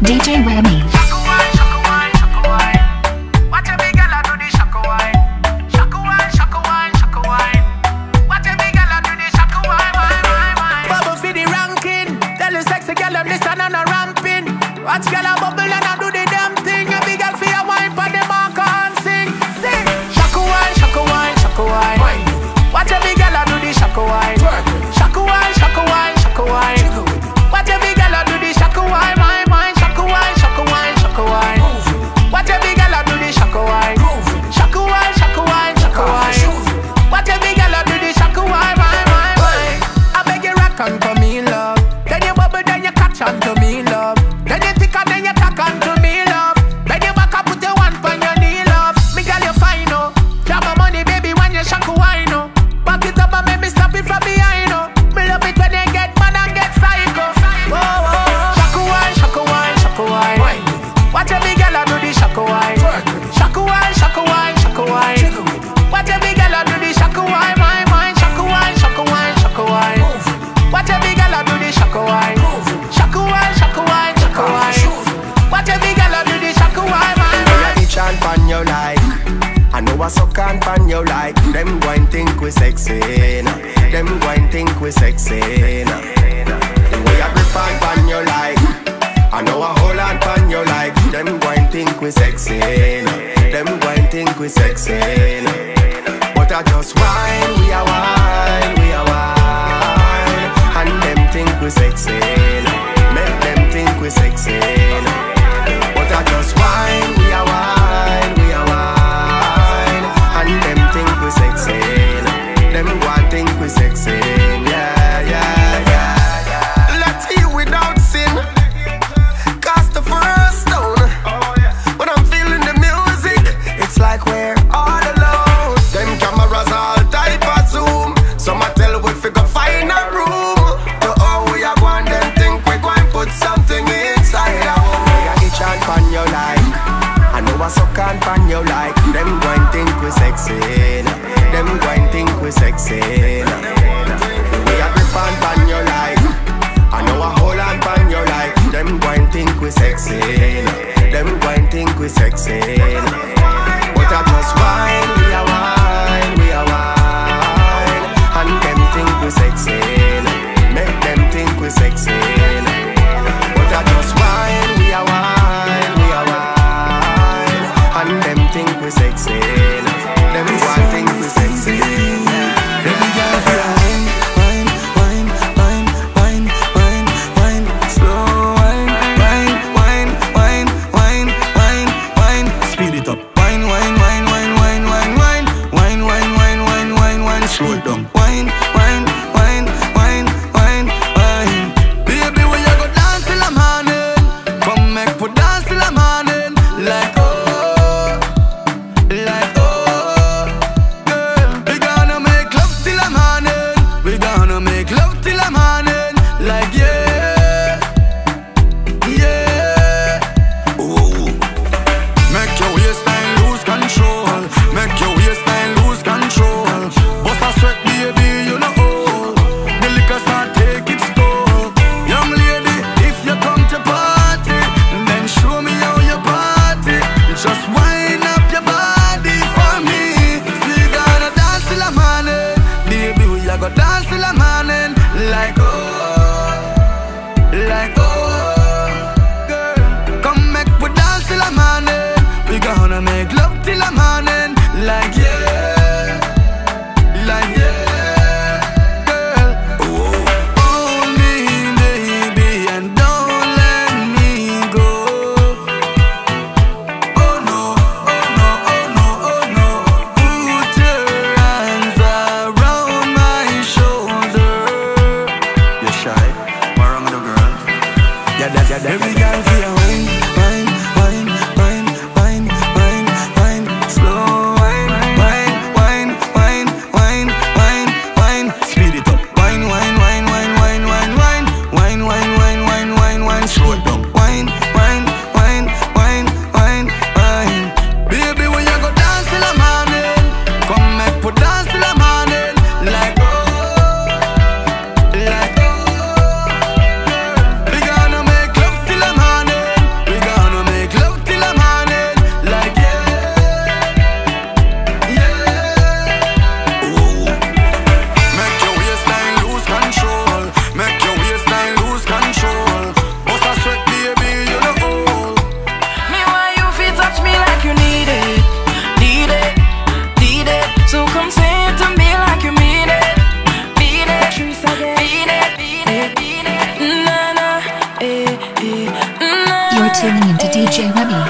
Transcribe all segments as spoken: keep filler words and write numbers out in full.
D J Remy. Watch girl a bubble and a do the damn thing. A big girl for your wine, pon the mark and sing, sing. Shaka wine, shaka wine, shaka wine. Watch a big girl a do the shaka wine. Shaka wine, shaka wine, shaka wine. Watch a big girl a do the shaka wine, my mind. Shaka wine, shaka wine, shaka wine. Watch a big girl a do the shaka wine. Shaka wine, shaka wine, shaka wine. Watch a big girl a do the shaka wine, my mind, mind. I beg you rock on to me, love. Then you bubble, then you catch on to me, love. Then you tick and then you tack onto me, love. Then you back up, put your one on your knee, love. Me girl, you fine, oh. Drop my money, baby, when you shaka wine, oh. Back it up and make me stop it from behind, oh. Me love it when you get mad and get psycho. Whoa, whoa. Shaka wine, shaka wine, shaka wine. Watch a big girl do the shaka wine. Shaka wine, shaka wine, shaka wine. Watch a big girl do the shaka wine, my mind. Shaka wine, shaka wine, shaka wine. Watch a big girl do the shaka wine. Shaka wine, shaka wine, shaka wine. Watch a big girl do the shaka wine, my mind. Each and pan you like. I know I suck and pan you like. Them go and think we sexy, nah. Them go and think we sexy, nah. The way I grip and pan you like. I know I hold and pan you like. Them go and think we sexy, nah. Them go and think we sexy, nah. But I just wine, we are wine, we are wine. And them think we sexy, nah. Make them think we sexy, nah. But I just wine, we are wine, we are wine. And them think we sexy, them one think we sexy. Yeah, yeah, yeah, yeah. Let's heal without sin. Cast the first stone. When I'm feeling the music, it's like we're all alone. Them cameras all type of zoom. Some I tell we fi go find a room. To all we are going, them think we going put something inside our home. And pan you like. I know I suck and pan you like. Them go and think we sexy, nah. Them go and think we sexy, nah. The way I grip and pan you like. I know I hold and pan you like. Them go and think we sexy, nah. Them go and think we sexy, nah. But I just wine, we are wine, we are wine. And them think we sexy, nah. Make them think we sexy, nah. But I just wine, we are wine. And them think we sexy, them one think we sexy. Every girl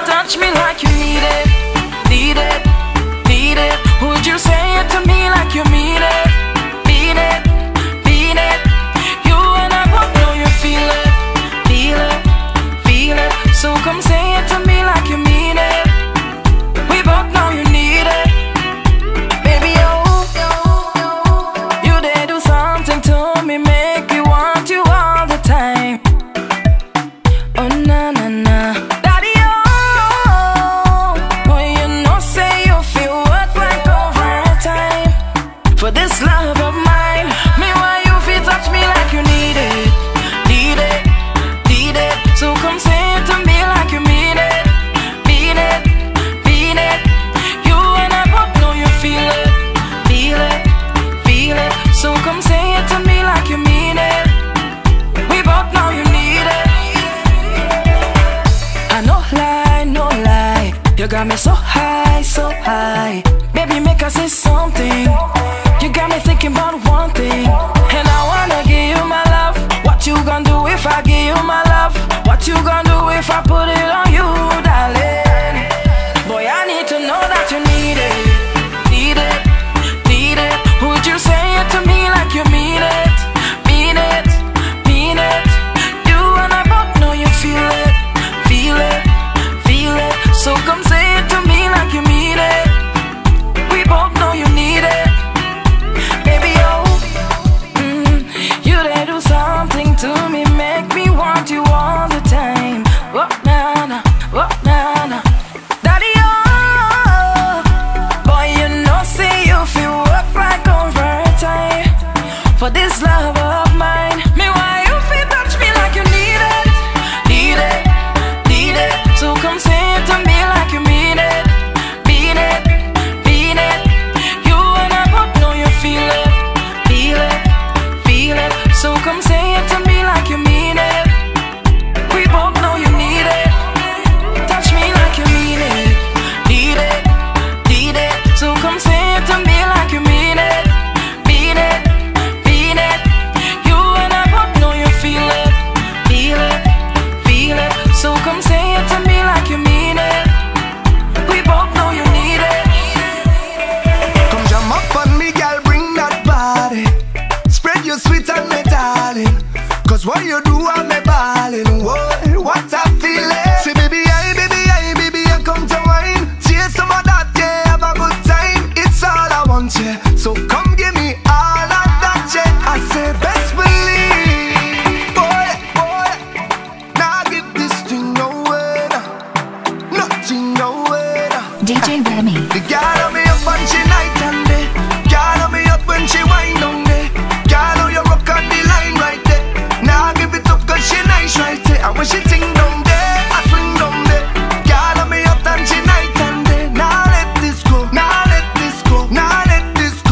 touch me like you need it, need it, need it? Would you say it to me like you mean it, mean it, mean it? You and I both know you feel it, feel it, feel it. So come say it to me like you mean it. We both know you need it, baby. Oh, you did do something to me, make me want you all the time. Oh na na na, daddy, oh, boy, you know say you feel worth like overtime for this love of mine. Me why you feel touch me like you need it, need it, need it. So come say it to me like you mean it, mean it, mean it. You and I both know you feel it, feel it, feel it. So come say it to me like you mean it. We both know you need it. I no lie, no lie. You got me so high, so high. Baby, make us say something. You got me thinking about one thing, and I wanna give you my love. What you gonna do if I give you my love? What you gonna do if I put it on you, darling? Boy, I need to know that you need it, need it, need it. Would you say it to me like you mean it, mean it, mean it? You and I both know you feel it, feel it, feel it. So come say it to me like you mean it. We both know you need it, baby. Oh, mm, you did do something to me, make me want you all the time. Oh na na, oh na na, daddy, oh, boy, you know say you feel work like overtime for this love of mine. Me why you feel touch me like you need it, need it, need it. So come say it to me like you mean it, mean it, mean it. You and I both know you feel it, feel it, feel it. So come say it to me like you mean it. We both know you need it. Touch me like you mean it, need it, need it. So come say it to me like you mean it, mean it, mean it. You and I both know you feel it, feel it, feel it. So come say it to me like you mean it. We both know you need it. Come jam up on me, girl, bring that body. Spread your sweet on me, darling. Cause what you do, I'm me balling. Whoa, what a feeling. Say, baby, I, baby, I, baby, I come to wine. Chase some of that, yeah, have a good time. It's all I want, yeah. So come give me all of that, yeah. I say, best believe. Boy, boy, now give this thing away. Nothing away. D J Remy. The girl on me up when she night and day. Girl on me up when she wind on day. Girl on you rock on the line right there. Now give it up cause she nice right there. And when she ting down there, I swing down there. Girl on me up and she night and day. Now let this go, now let this go, now let this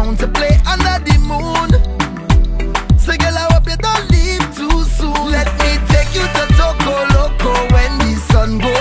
sound to play under the moon. So girl, I hope you don't leave too soon. Let me take you to Toco Loco when the sun goes